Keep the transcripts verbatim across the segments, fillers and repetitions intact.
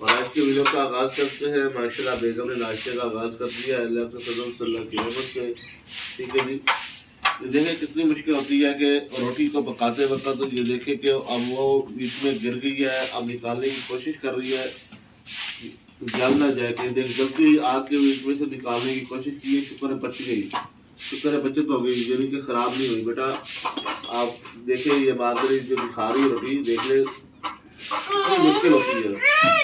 اور آج کے ویڈیو کا آغاز کرتے ہیں۔ ماشاءاللہ بیگم نے ناشتے کا آغاز کر دیا ہے اللہ کے فضل سے، اللہ کی رحمت سے۔ ٹھیک ہے جی، یہ دیکھیں کتنی مشکل ہوتی ہے کہ روٹی کو پکاتے وقت یہ دیکھیں کہ اب وہ بیچ میں گر گئی ہے، اب نکالنے کی کوشش کر رہی ہے، جل نہ جائے کہ دیکھ جلدی آگ کے بیچ میں سے نکالنے کی کوشش کی، شکر ہے بچ گئی، شکر ہے بچت ہو گئی، یعنی کہ خراب نہیں ہوئی۔ بیٹا آپ دیکھیں یہ مادری جو دکھا رہی روٹی، دیکھ لیں کتنی مشکل ہوتی ہے۔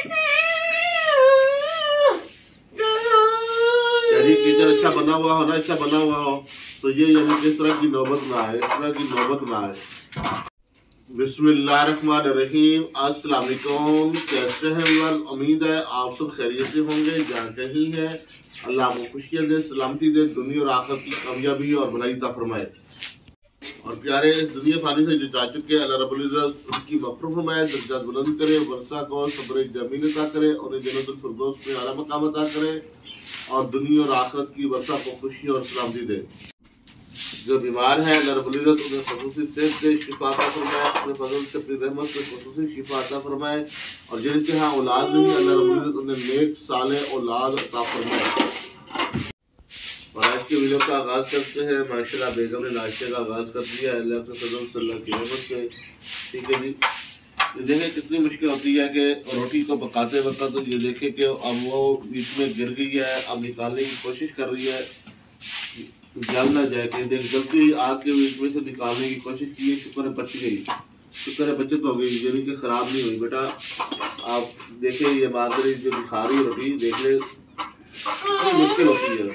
شہری کچن اچھا بنا ہوا ہو نا، اچھا بنا ہوا ہو تو یہ یعنی کہ اس طرح کی نوبت نہ آئے، اس طرح کی نوبت نہ آئے۔ بسم اللہ الرحمن الرحیم۔ السلام علیکم، کیسے ہیں ول؟ امید ہے آپ سب خیریت سے ہوں گے۔ جہاں کہیں ہیں اللہ آپ کو خوشیاں دے، سلامتی دے، دنیا اور آخرت کی کامیابی اور بھلائی عطا فرمائے۔ اور پیارے اس دنیا فانی سے جو جا چکے اللہ رب العزت ان کی مغفرت فرمائے، درجات بلند کرے، ورثہ کو صبر جمیل عطا کرے، انہیں جنت الفردوس میں اعلیٰ مقام عطا کرے، اور دنیا اور آخرت کی ورثہ کو خوشی اور سلامتی دے۔ جو بیمار ہیں اللہ رب العزت انہیں خصوصی صحت دے، شفا عطا فرمائے، اپنے فضل سے اپنی رحمت سے خصوصی شفا عطا فرمائے، اور جن کے ہاں اولاد نہیں اللہ رب العزت انہیں نیک صالح اولاد عطا فرمائے۔ اور آج کے ویڈیو کا آغاز کرتے ہیں۔ ماشاءاللہ بیگم نے ناشتے کا آغاز کر دیا ہے اللہ کے فضل سے، اللہ کی رحمت سے۔ ٹھیک ہے جی، یہ دیکھیں کتنی مشکل ہوتی ہے کہ روٹی کو پکاتے وقت یہ دیکھیں کہ اب وہ بیچ میں گر گئی ہے، اب نکالنے کی کوشش کر رہی ہے، جل نہ جائے کہ دیکھ جلدی آگ کے بیچ میں سے نکالنے کی کوشش کی، شکر ہے بچ گئی، شکر ہے بچت ہو گئی، یعنی کہ خراب نہیں ہوئی۔ بیٹا آپ دیکھیں یہ مادری جو دکھا رہی روٹی، دیکھ لیں کتنی مشکل ہوتی ہے۔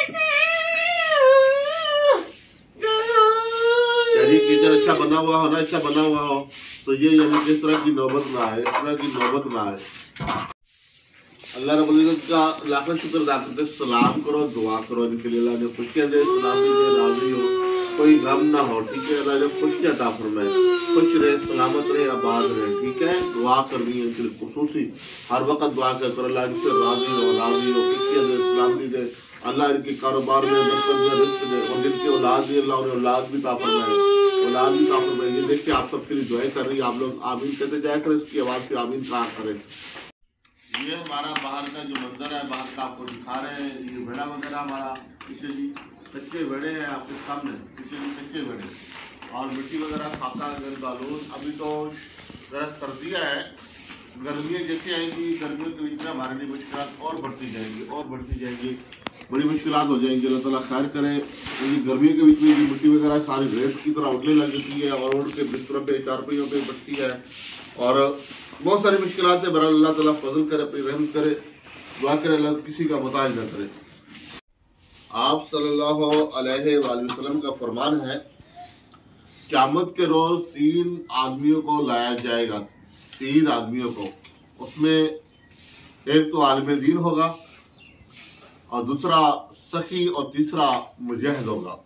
شہری کچن اچھا بنا ہوا ہو نا، اچھا بنا ہوا ہو تو یہ یعنی کہ اس طرح کی نوبت نہ آئے، اس طرح کی نوبت نہ آئے۔ اللہ رب العزت کا لاکھ شکر ادا کرتے، سلام کرو، دعا کرو ان کے لیے، اللہ نے خوشیاں دے، سلامتی دے، راضی ہو، کوئی غم نہ ہو۔ ٹھیک ہے، اللہ نے خوشیاں عطا فرمائے، خوش رہے، سلامت رہے، آباد رہے۔ ٹھیک ہے، دعا کرنی ہے ان کے لیے خصوصی، ہر وقت دعا کر کر اللہ ان سے راضی ہو، راضی ہو، خوشیاں دے، سلامتی دے، اللہ ان کے کاروبار میں برکت میں رزق دے، اور جن کے اولاد دی اللہ انہیں اولاد بھی عطا فرمائے، اولاد بھی عطا فرمائے۔ یہ دیکھ کے آپ سب کے لیے دعائیں کر رہی ہیں، آپ لوگ آمین کہتے جایا کریں، اس کی آواز سے آمین کہا کریں۔ یہ ہمارا باہر کا جو منظر ہے، باہر کا آپ کو دکھا رہے ہیں، یہ بیڑا وغیرہ ہمارا پیچھے جی کچے بیڑے ہیں آپ کے سامنے، پیچھے جی کچے بیڑے، اور مٹی وغیرہ خاکہ گرد آلود۔ ابھی تو ذرا سردیاں ہے، گرمیاں جیسے آئیں گی، گرمیوں کے بیچ میں ہمارے لیے مشکلات اور بڑھتی جائیں گی، اور بڑھتی جائیں گی، بڑی مشکلات ہو جائیں گی۔ اللہ تعالیٰ خیر کرے۔ یہ گرمیوں کے بیچ میں یہ مٹی وغیرہ ساری ریت کی طرح اڑنے لگ جاتی ہے، اور اڑ کے بستروں پہ، چارپائیوں پہ بڑھتی ہے، اور بہت ساری مشکلات ہے۔ برحال اللہ تعالیٰ فضل کرے، اپنی رحمت کرے، دعا کرے اللہ کسی کا محتاج نہ کرے۔ آپ صلی اللہ علیہ وآلہ وسلم کا فرمان ہے، قیامت کے روز تین آدمیوں کو لایا جائے گا، تین آدمیوں کو، اس میں ایک تو عالم دین ہوگا، اور دوسرا سخی، اور تیسرا مجاہد ہوگا۔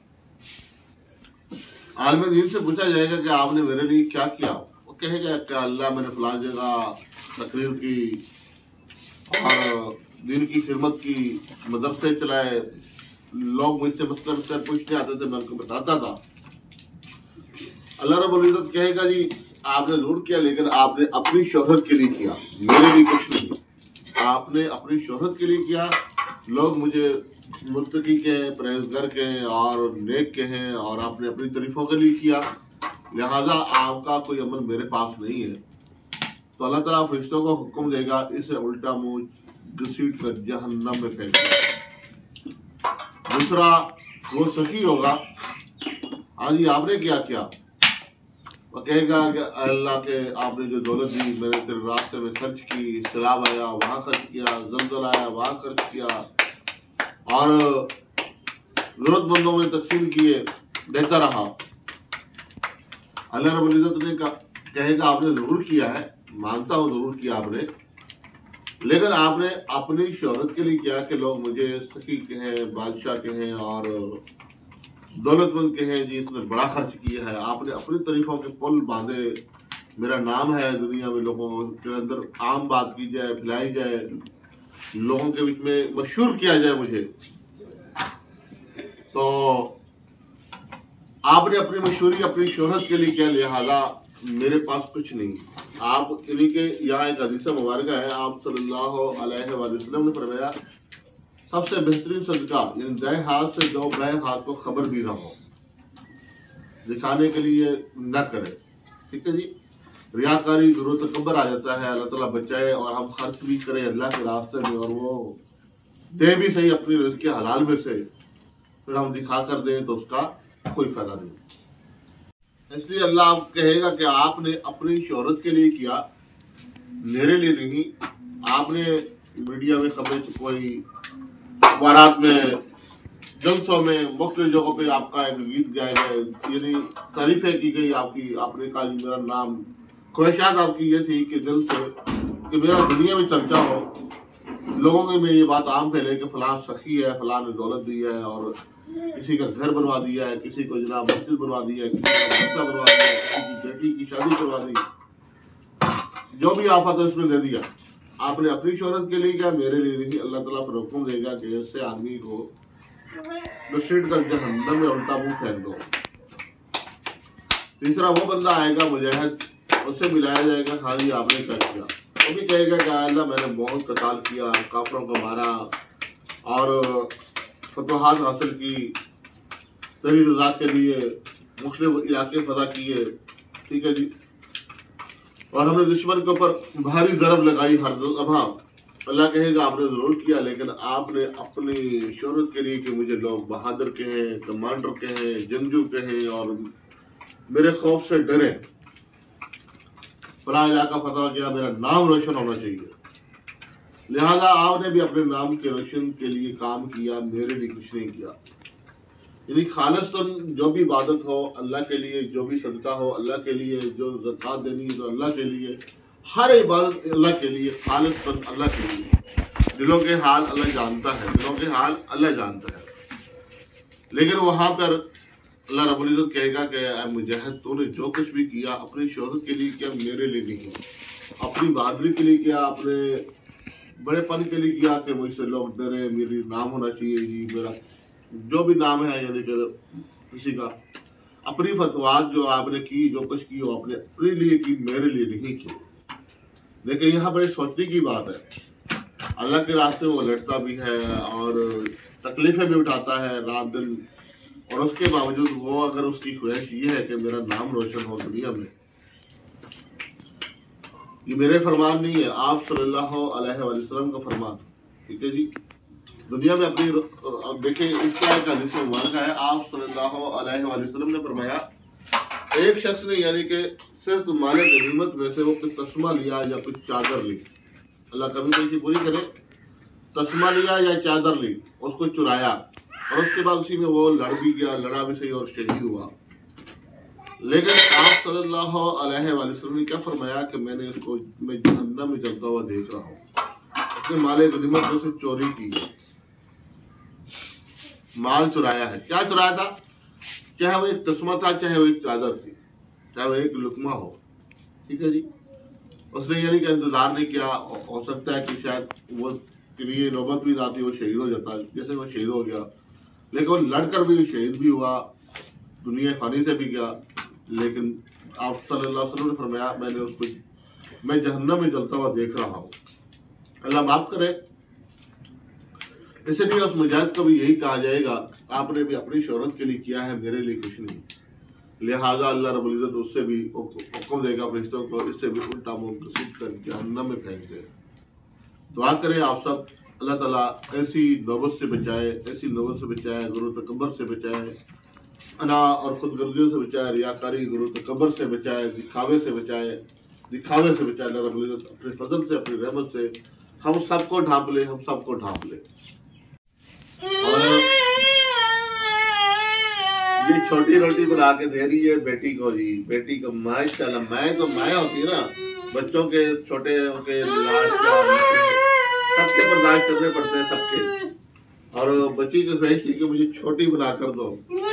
عالم دین سے پوچھا جائے گا کہ آپ نے میرے لیے کیا کیا؟ وہ کہے گا کہ اللہ میں نے فلاں جگہ تقریر کی، اور دین کی خدمت کی، مدرسے چلائے، لوگ مجھ سے مسئلہ مسئلہ پوچھنے آتے تھے، میں ان کو بتاتا تھا۔ اللہ رب العزت کہے گا جی آپ نے ضرور کیا، لیکن آپ نے اپنی شہرت کے لیے کیا، میرے لیے کچھ نہیں۔ آپ نے اپنی شہرت کے لیے کیا، لوگ مجھے متقی کہیں، پرہیزگار کہیں، اور نیک کہیں، اور آپ نے اپنی تعریفوں کے لیے کیا، لہذا آپ کا کوئی عمل میرے پاس نہیں ہے۔ تو اللہ تعالیٰ فرشتوں کو حکم دے گا، اسے الٹا منہ گھسیٹ کر جہنم میں پھینک دو۔ دوسرا وہ سخی ہوگا، ہاں جی آپ نے کیا کیا؟ وہ کہے گا کہ اللہ کے آپ نے جو دولت دی میں نے تیرے راستے میں خرچ کی، سیلاب آیا وہاں خرچ کیا، زلزلہ آیا وہاں خرچ کیا، اور ضرورت مندوں میں تقسیم کیے، دیتا رہا۔ اللہ رب العزت نے کہے گا آپ نے ضرور کیا ہے، مانتا ہوں ضرور کیا آپ نے، لیکن آپ نے اپنی شہرت کے لیے کیا کہ لوگ مجھے سخی کہیں، بادشاہ کہیں، اور دولت مند کہیں، جی اس نے بڑا خرچ کیا ہے۔ آپ نے اپنی تعریفوں کے پل باندھے، میرا نام ہے دنیا میں، لوگوں کے اندر عام بات کی جائے، پھیلائی جائے، لوگوں کے بیچ میں مشہور کیا جائے مجھے، تو آپ نے اپنی مشہوری اپنی شہرت کے لیے کیا، لہذا میرے پاس کچھ نہیں۔ آپ انہیں کے یہاں ایک حدیث مبارکہ ہے، آپ صلی اللہ علیہ وآلہ وسلم نے فرمایا سب سے بہترین صدقہ یعنی دائیں ہاتھ سے جو بائیں ہاتھ کو خبر بھی نہ ہو، دکھانے کے لیے نہ کرے، ٹھیک ہے جی۔ ریاکاری غرور تکبر آ جاتا ہے، اللہ تعالیٰ بچائے، اور ہم خرچ بھی کریں اللہ کے راستے میں اور وہ دے بھی صحیح اپنی رزق کے حلال میں سے، پھر ہم دکھا کر دیں تو اس کا کوئی فائدہ نہیں۔ اس لیے اللہ آپ کہے گا کہ آپ نے اپنی شہرت کے لیے کیا، میرے لیے نہیں۔ آپ نے میڈیا میں خبریں چھپوائی، اخبارات میں، جلسوں میں، مختلف جگہوں پہ آپ کا ایک گیت گائے گئے، یعنی تعریفیں کی گئی آپ کی، آپ نے کہا میرا نام، خواہشات آپ کی یہ تھی کہ دل سے کہ میرا دنیا میں چرچا ہو، لوگوں کے میں یہ بات عام پھیلے کہ فلاں سخی ہے، فلاں نے دولت دی ہے اور کسی کا گھر بنوا دیا ہے، کسی کو جناب مسجد بنوا دی ہے، کسی کا بچہ بنوا دیا ہے، کسی کی بیٹی کی شادی کروا دی، جو بھی آفت ہے اس میں دے دیا۔ آپ نے اپنی شہرت کے لیے کیا، میرے لیے نہیں۔ اللہ تعالیٰ پر حکم دے گا کہ ایسے آدمی کو گھسیٹ کر جہنم میں الٹا منہ پھینک دو۔ تیسرا وہ بندہ آئے گا مجاہد، اس سے ملایا جائے گا، ہاں جی آپ نے کیا کیا، وہ بھی کہے گا کہ اللہ میں نے بہت قتال کیا، کافروں کو مارا اور فتوحات حاصل کی، تیری رضا کے لیے مختلف علاقے فتح کیے، ٹھیک ہے جی، اور ہم نے دشمن کے اوپر بھاری ضرب لگائی ہر لمحہ۔ اللہ کہے گا آپ نے ضرور کیا، لیکن آپ نے اپنی شہرت کے لیے کہ مجھے لوگ بہادر کہیں، کمانڈر کہیں، جنگجو کہیں اور میرے خوف سے ڈرے، فلاں علاقہ فتح کیا، میرا نام روشن ہونا چاہیے، لہذا آپ نے بھی اپنے نام کے روشن کے لیے کام کیا، میرے لیے کچھ نہیں کیا۔ یعنی خالصاً جو بھی عبادت ہو اللہ کے لیے، جو بھی صدقہ ہو اللہ کے لیے، جو زکوٰۃ دینی ہے تو اللہ کے لیے، ہر عبادت اللہ کے لیے، خالصاً اللہ کے لیے۔ دلوں کے حال اللہ جانتا ہے، دلوں کے حال اللہ جانتا ہے، لیکن وہاں پر اللہ رب العزت کہے گا کہ اے مجاہد تو نے جو کچھ بھی کیا اپنی شہرت کے لیے کیا، میرے لیے نہیں، اپنی بہادری کے لیے کیا، اپنے بڑے پن کے لیے کیا کہ مجھ سے لوگ ڈرے، میری نام ہونا چاہیے جی، میرا جو بھی نام ہے، یعنی کہ کسی کا اپنی فتوحات جو آپ نے کی، جو کچھ کی وہ آپ نے اپنے لیے کی، میرے لیے نہیں کی۔ لیکن یہاں بڑی سوچنے کی بات ہے، اللہ کے راستے میں وہ لڑتا بھی ہے اور تکلیفیں بھی اٹھاتا ہے رات دن، اور اس کے باوجود وہ اگر اس کی خواہش یہ ہے کہ میرا نام روشن ہو دنیا میں، یہ میرے فرمان نہیں ہے، آپ صلی اللہ علیہ وآلہ وسلم کا فرمان، ٹھیک ہے جی۔ دنیا میں اپنی دیکھیں اس کا ایک حدیث مبارکہ ہے، آپ صلی اللہ علیہ وآلہ وسلم نے فرمایا ایک شخص نے یعنی کہ صرف مال غنیمت میں سے وہ کچھ تسمہ لیا یا کچھ چادر لی، اللہ کبھی کبھی پوری کرے، تسمہ لیا یا چادر لی، اس کو چرایا اور اس کے بعد اسی میں وہ لڑ بھی گیا، لڑا بھی صحیح اور شہید ہوا، لیکن آپ صلی اللہ علیہ وآلہ وسلم نے کیا فرمایا کہ میں نے اس کو میں جہنم میں جلتا ہوا دیکھ رہا ہوں، اس نے مال غنیمت میں سے چوری کی ہے، مال چرایا ہے۔ کیا چرایا تھا؟ چاہے وہ ایک تسمہ تھا، چاہے وہ ایک چادر تھی، چاہے وہ ایک لقمہ ہو، ٹھیک ہے جی۔ اس نے یعنی کہ انتظار نہیں کیا، ہو سکتا ہے کہ شاید وہ کے لیے نوبت بھی نہ آتی، وہ شہید ہو جاتا، جیسے وہ شہید ہو گیا، لیکن وہ لڑ کر بھی شہید بھی ہوا، دنیا فانی سے بھی گیا، لیکن آپ صلی اللہ علیہ وسلم نے فرمایا میں نے اس کو میں جہنم میں جلتا ہوا دیکھ رہا ہوں، اللہ معاف کرے۔ اس لیے اس مجاہد کو بھی یہی کہا جائے گا آپ نے بھی اپنی شہرت کے لیے کیا ہے، میرے لیے کچھ نہیں، لہذا اللہ رب العزت اس سے بھی حکم دے گا فرشتوں کو، اس سے بھی الٹا منقسم کر جہنم میں پھینک دے۔ دعا کریں آپ سب اللہ تعالیٰ ایسی نوبت سے بچائے، ایسی نوبت سے بچائے، غرور تکبر سے بچائے، انا اور خود غرضیوں سے بچائے، ریاکاری غرور تکبر سے بچائے، دکھاوے سے بچائے، دکھاوے سے بچائے۔ اللہ رب العزت اپنے فضل سے، اپنی رحمت سے ہم سب کو ڈھانپ لے، ہم سب کو ڈھانپ لے۔ اور یہ چھوٹی روٹی بنا کے دے رہی ہے بیٹی کو جی، بیٹی کو ماشاءاللہ، مائیں تو مائیں ہوتی ہے نا، بچوں کے چھوٹے کے لاڈ سب سے برداشت کرنے پڑتے ہیں سب کے، اور بچی کی خواہش تھی کہ مجھے چھوٹی بنا کر دو،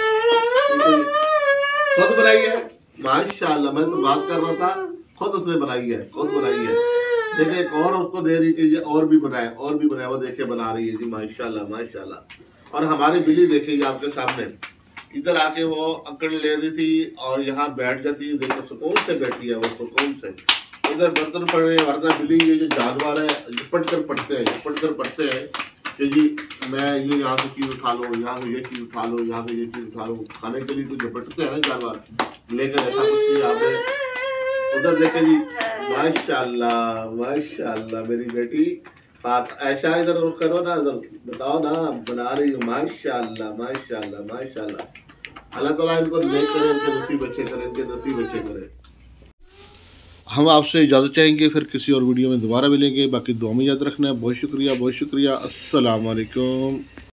خود بنائی ہے ماشاءاللہ، میں تو بات کر رہا تھا، خود اس نے بنائی ہے، خود بنائی ہے، دیکھیں ایک اور اس کو دے رہی کہ یہ اور بھی بنائے، اور بھی بنائے، وہ دیکھے بنا رہی ہے جی ماشاءاللہ ماشاءاللہ۔ اور ہماری بلی دیکھیں یہ آپ کے سامنے ادھر آ کے وہ اکڑ لے رہی تھی اور یہاں بیٹھ جاتی، دیکھو سکون سے بیٹھی ہے وہ، سکون سے ادھر برتن پڑے ورنہ بلی یہ جو جانور ہے لپٹ کر پڑتے ہیں لپٹ کر پڑتے ہیں کہ جی میں یہ یہاں سے چیز اٹھا لو یہاں سے یہ چیز اٹھا لو یہاں سے یہ چیز اٹھا لو کھانے کے لیے تو لپٹتے ہیں نا جانور لیکن ایسا کچھ نہیں آپ نے ادھر دیکھیں جی ماشاء اللہ ماشاء اللہ میری بیٹی ایسا ادھر رخ کرو نا ادھر بتاؤ نا بنا رہی ہوں ماشاء اللہ ماشاء اللہ ماشاء اللہ اللہ تعالیٰ ان کو نیک کرے ان کے نصیب اچھے کرے ان کے نصیب اچھے کرے. ہم آپ سے اجازت چاہیں گے پھر کسی اور ویڈیو میں دوبارہ ملیں گے باقی دعا میں یاد رکھنا ہے. بہت شکریہ بہت شکریہ. السلام علیکم.